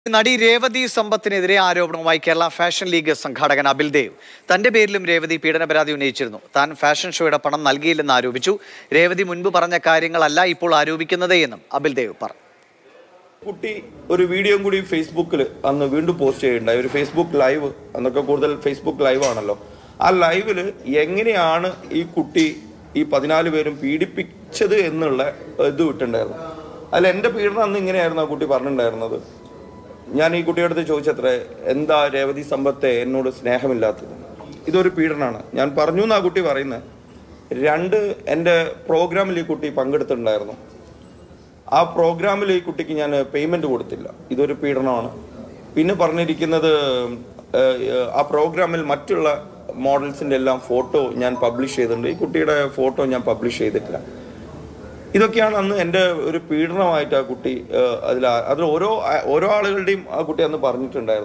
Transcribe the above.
നടി രേവതി സമ്പത്തിനെതിരെ ആരോപണവുമായി കേരള ഫാഷൻ ലീഗ് സംഘാടകൻ അബിൽ ദേവ് തന്റെ പേരിലും രേവതി പീഡന പരാതി ഉന്നയിച്ചിരുന്നു. താൻ ഫാഷൻ ഷോയുടെ പണം നൽകിയില്ലെന്ന് ആരോപിച്ചു. രേവതി മുൻപ് പറഞ്ഞ കാര്യങ്ങളല്ല ഇപ്പോൾ ആരോപിക്കുന്നതേ എന്നും അബിൽ ദേവ് പറഞ്ഞു. കുട്ടി ഒരു വീഡിയോ കൂടി ഫേസ്ബുക്കിൽ അന്ന് വീണ്ടും പോസ്റ്റ് ചെയ്യുന്നുണ്ടായി. ഒരു ഫേസ്ബുക്ക് ലൈവ്, അന്നൊക്കെ കൂടുതൽ ഫേസ്ബുക്ക് ലൈവ് ആണല്ലോ. ആ ലൈവിൽ എങ്ങനെയാണ് ഈ കുട്ടി ഈ 14 പേരും പീഡിപ്പിച്ചത് എന്നുള്ള ഇത് വിട്ടിട്ടുണ്ടായിരുന്നു. അതിൽ എൻ്റെ പീഡനം അന്ന് ഇങ്ങനെയായിരുന്നു ആ കുട്ടി പറഞ്ഞിട്ടുണ്ടായിരുന്നത്. ഞാൻ ഈ കുട്ടിയുടെ അടുത്ത് ചോദിച്ചത്രേ, എന്താ രേവതി സമ്പത്തെ എന്നോട് സ്നേഹമില്ലാത്തത്, ഇതൊരു പീഡനമാണ് ഞാൻ പറഞ്ഞു എന്ന് ആ കുട്ടി പറയുന്നത്. 2, എൻ്റെ പ്രോഗ്രാമിൽ ഈ കുട്ടി പങ്കെടുത്തിട്ടുണ്ടായിരുന്നു. ആ പ്രോഗ്രാമിൽ ഈ കുട്ടിക്ക് ഞാൻ പേയ്മെൻറ്റ് കൊടുത്തില്ല, ഇതൊരു പീഡനമാണ്. പിന്നെ പറഞ്ഞിരിക്കുന്നത്, ആ പ്രോഗ്രാമിൽ മറ്റുള്ള മോഡൽസിൻ്റെ എല്ലാം ഫോട്ടോ ഞാൻ പബ്ലിഷ് ചെയ്തിട്ടുണ്ട്, ഈ കുട്ടിയുടെ ഫോട്ടോ ഞാൻ പബ്ലിഷ് ചെയ്തിട്ടില്ല. ഇതൊക്കെയാണ് അന്ന് എൻ്റെ ഒരു പീഡനമായിട്ട് ആ കുട്ടി അതിൽ ഓരോ ആളുകളുടെയും ആ കുട്ടി അന്ന് പറഞ്ഞിട്ടുണ്ടായിരുന്നു.